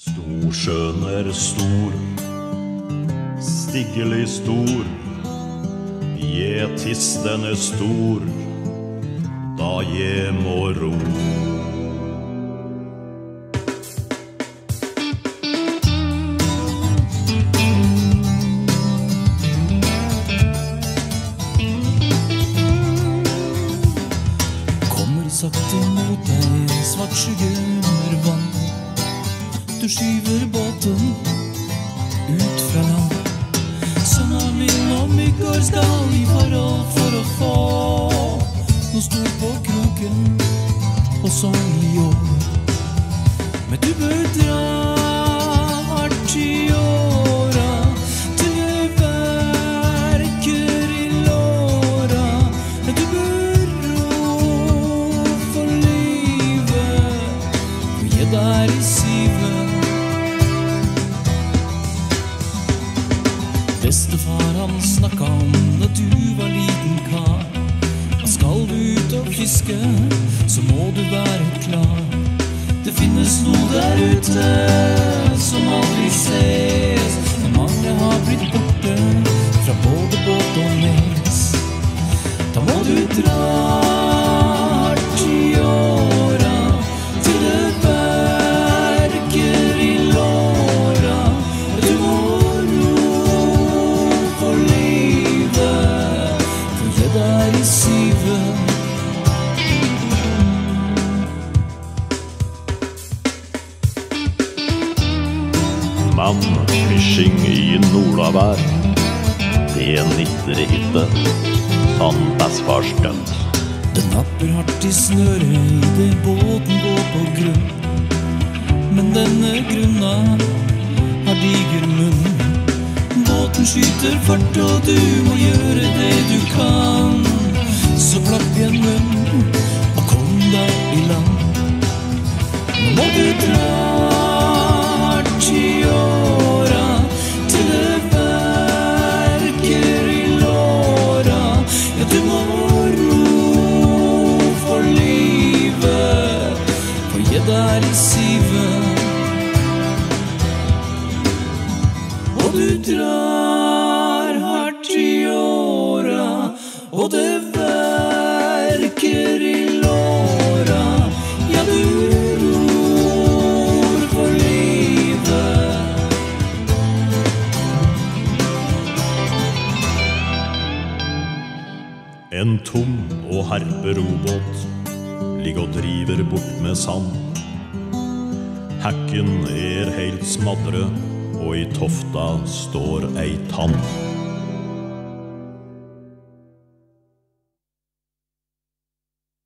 Storsjøen stor, stiggelig stor, tisten stor, da jeg må ro. Kommer sakte mot deg, svart skygge under vann. Du skyver båten ut fra land. Sønna min og mygg går skal i forhold for å få noe stort på kroken, og sånn i år. Men du bør dra hardt i åra, til det verker i låra. Men du bør ro for livet, og gi deg i sivet. Bestefar han snakka om da du var liten kar. Og skal du ut og fiske, så må du være klar. Det finnes noe der ute som aldri ses, men mange har blitt borte fra både båt og nes. Da må du dra hardt i åra, til det verker i låra. Du må der i sivet. Mannfishing i Nordavær, det nytter ikke, sånn bestefar stønt. Det napper hardt i snøret i det båten går på grunn. Men denne grunna har diger munn. Båten skyter fart, og du må gjøre det du kan. Så plakk igjen munn, og kom deg i land. Nå må du dra hardt i åra, til det verker i låra. Ja, du må ro for livet, for jeg der i sivet. Og du drar hardt i åra, og det verker i låra. Ja, du ror for livet. En tom og herperobåt ligger og driver bort med sand. Hekken helt smadret, og i tofta står ei tann.